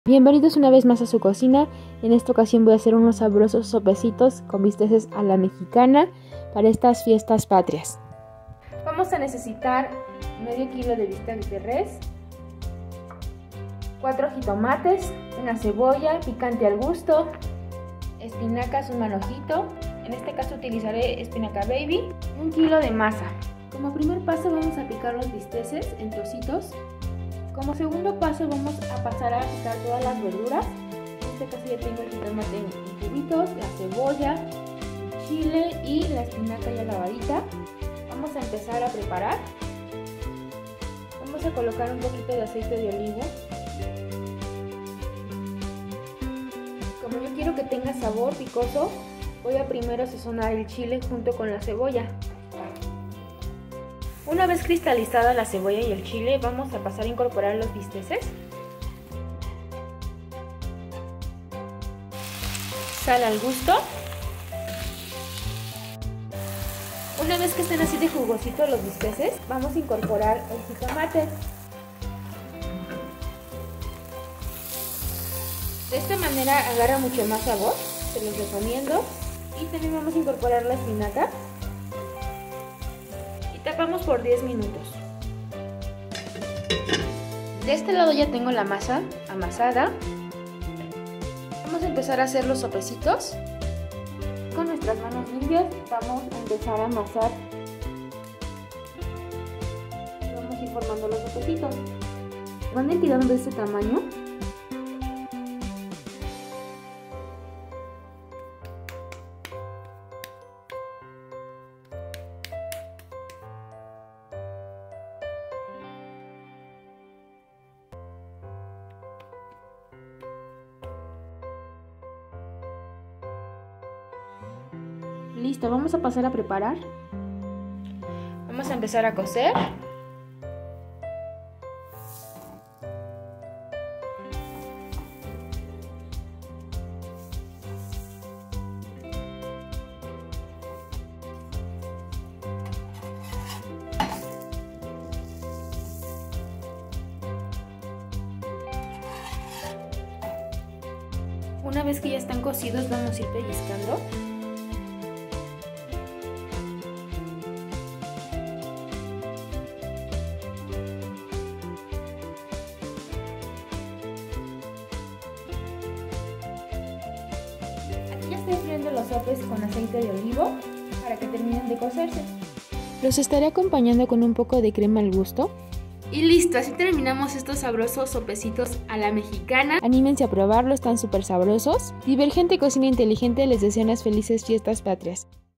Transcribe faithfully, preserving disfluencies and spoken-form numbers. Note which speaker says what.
Speaker 1: Bienvenidos una vez más a su cocina. En esta ocasión voy a hacer unos sabrosos sopecitos con bisteces a la mexicana para estas fiestas patrias. Vamos a necesitar medio kilo de bistec de res, cuatro jitomates, una cebolla, picante al gusto, espinacas un manojito, en este caso utilizaré espinaca baby, un kilo de masa. Como primer paso vamos a picar los bisteces en trocitos. Como segundo paso vamos a pasar a picar todas las verduras. En este caso ya tengo el jitomate en cubitos, la cebolla, el chile y la espinaca ya lavadita. Vamos a empezar a preparar. Vamos a colocar un poquito de aceite de olivo. Como yo quiero que tenga sabor picoso, voy a primero sazonar el chile junto con la cebolla. Una vez cristalizada la cebolla y el chile, vamos a pasar a incorporar los bisteces. Sal al gusto. Una vez que estén así de jugositos los bisteces, vamos a incorporar el jitomate. De esta manera agarra mucho más sabor, se los recomiendo. Y también vamos a incorporar la espinaca. Tapamos por diez minutos. De este lado ya tengo la masa amasada. Vamos a empezar a hacer los sopecitos. Con nuestras manos limpias vamos a empezar a amasar. Vamos a ir formando los sopecitos. Van a ir tirando de este tamaño. Listo, vamos a pasar a preparar. Vamos a empezar a cocer. Una vez que ya están cocidos, vamos a ir pellizcando. Ya estoy friendo los sopes con aceite de olivo para que terminen de cocerse. Los estaré acompañando con un poco de crema al gusto. Y listo, así terminamos estos sabrosos sopecitos a la mexicana. Anímense a probarlo, están súper sabrosos. Divergente Cocina Inteligente les desea unas felices fiestas patrias.